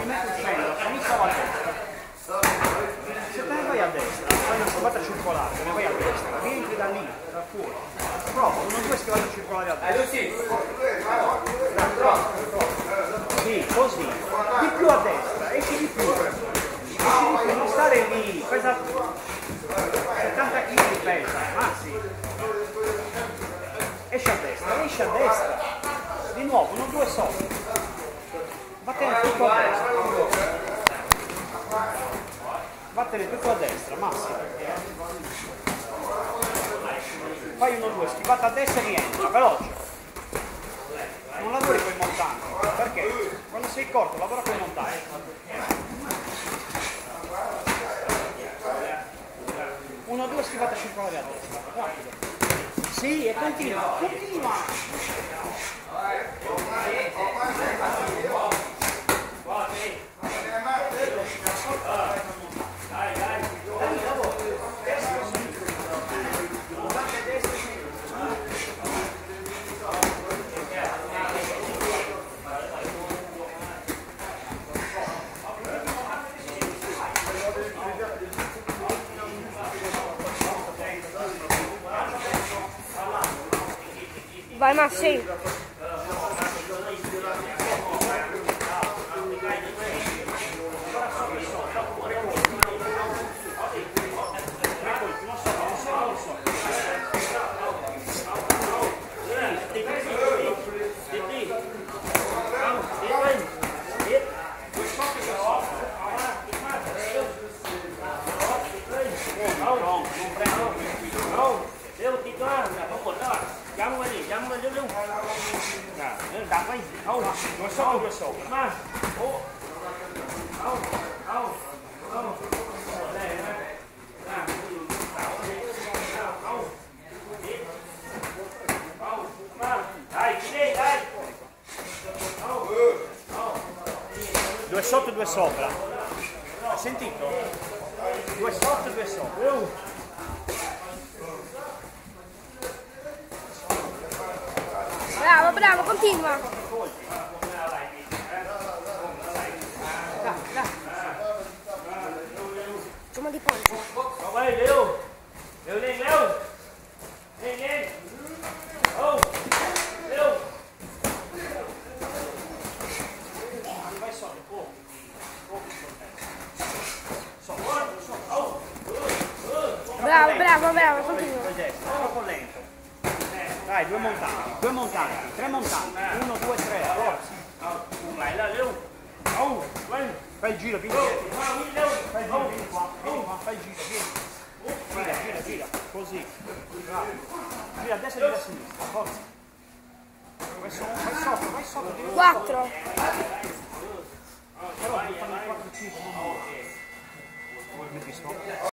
metti il centro, a sinistra o a destra. Se te ne vai a destra, fai una provata circolare, te ne vai a destra, rientri da lì, da fuori. Prova, uno due schivate circolari a destra. Sì, così. Di più a destra, esci di più. Non stare lì, pesa 70 kg pesa, sì. Esci a destra. Di nuovo, uno due sopra. Vattene tutto a destra. Vattene tutto a destra, massimo. Fai uno due, schivata a destra e rientra, veloce. Non lavori con i montanti, perché quando sei corto lavora con i montanti. Uno due schivate circolari a destra, rapido. Sì, e continua. Vai Massi. Đặt đi, không, due sopra. Ma, dai. Due sotto, due sopra. Hai sentito? Due sotto, due sopra. Bravo, continua. Dai. Come di pancia. Vai, Leo. Lên. Oh, Leo. Vai sotto, Bravo, continua. Troppo lento. Dai, due montanti, tre montanti. 1, 2, 3, forza. Vai là, Leo. Fai il giro, vieni dietro. Fai il giro, vieni qua, fai il giro, gira. Così. Gira a destra e gira a sinistra, forza. Vai sotto. 4. Però devi fare 4-5 minuti.